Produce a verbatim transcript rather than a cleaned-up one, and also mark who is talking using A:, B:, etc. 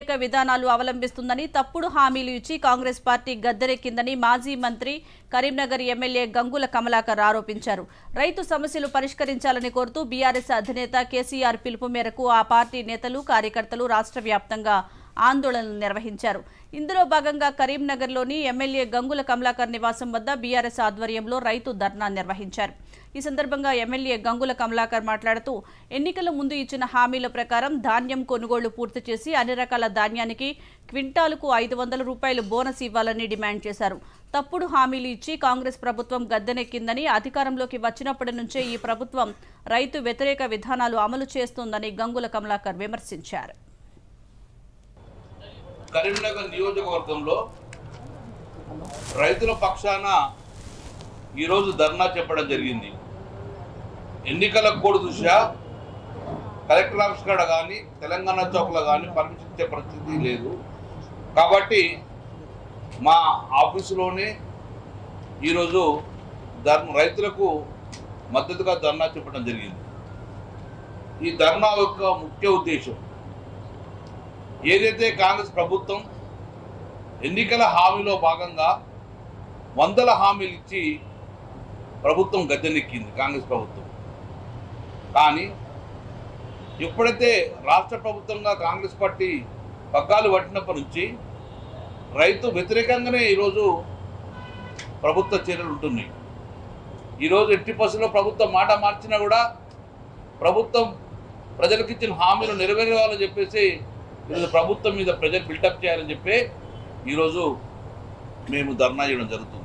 A: వ్యతిరేక విధానాలు అవలంబిస్తుందని తప్పుడు హామీలు ఇచ్చి కాంగ్రెస్ పార్టీ గద్దెరెక్కిందని మాజీ మంత్రి కరీంనగర్ ఎమ్మెల్యే గంగుల కమలాకర్ ఆరోపించారు. రైతు సమస్యలు పరిష్కరించాలని కోరుతూ బీఆర్ఎస్ అధినేత కేసీఆర్ పిలుపు మేరకు ఆ పార్టీ నేతలు కార్యకర్తలు రాష్ట్ర వ్యాప్తంగా ఆందోళనలు నిర్వహించారు. ఇందులో భాగంగా కరీంనగర్లోని ఎమ్మెల్యే గంగుల కమలాకర్ నివాసం వద్ద బీఆర్ఎస్ ఆధ్వర్యంలో రైతు ధర్నా నిర్వహించారు. ఈ సందర్భంగా ఎమ్మెల్యే గంగుల కమలాకర్ మాట్లాడుతూ ఎన్నికల ముందు ఇచ్చిన హామీల ప్రకారం ధాన్యం కొనుగోళ్లు పూర్తి చేసి అన్ని రకాల ధాన్యానికి క్వింటాలుకు ఐదు వందల రూపాయలు బోనస్ ఇవ్వాలని డిమాండ్ చేశారు. తప్పుడు హామీలు ఇచ్చి కాంగ్రెస్ ప్రభుత్వం గద్దెనెక్కిందని, అధికారంలోకి వచ్చినప్పటి నుంచే ఈ ప్రభుత్వం రైతు వ్యతిరేక విధానాలు అమలు చేస్తోందని గంగుల కమలాకర్ విమర్శించారు.
B: కరీంనగర్ నియోజకవర్గంలో రైతుల పక్షాన ఈరోజు ధర్నా చెప్పడం జరిగింది. ఎన్నికల కోడ్ దృష్ట్యా కలెక్టర్ ఆఫీస్ కాడ కానీ తెలంగాణ చౌక్లో కానీ పర్మిషన్ ఇచ్చే పరిస్థితి లేదు. కాబట్టి మా ఆఫీసులోనే ఈరోజు ధర్మ రైతులకు మద్దతుగా ధర్నా చెప్పడం జరిగింది. ఈ ధర్నా యొక్క ముఖ్య ఉద్దేశం ఏదైతే కాంగ్రెస్ ప్రభుత్వం ఎన్నికల హామీలో భాగంగా వందల హామీలు ఇచ్చి ప్రభుత్వం గద్దెనెక్కింది కాంగ్రెస్ ప్రభుత్వం. కానీ ఎప్పుడైతే రాష్ట్ర ప్రభుత్వంగా కాంగ్రెస్ పార్టీ పగ్గాలు పట్టినప్పటి నుంచి రైతు వ్యతిరేకంగానే ఈరోజు ప్రభుత్వ చర్యలు ఉంటున్నాయి. ఈరోజు ఎట్టి పరిస్థితుల్లో ప్రభుత్వం మాట మార్చినా కూడా ప్రభుత్వం ప్రజలకు ఇచ్చిన హామీలు నెరవేరాలని చెప్పేసి ఈరోజు ప్రభుత్వం మీద ప్రజలు బిల్డప్ చేయాలని చెప్పి ఈరోజు మేము ధర్నా చేయడం జరుగుతుంది.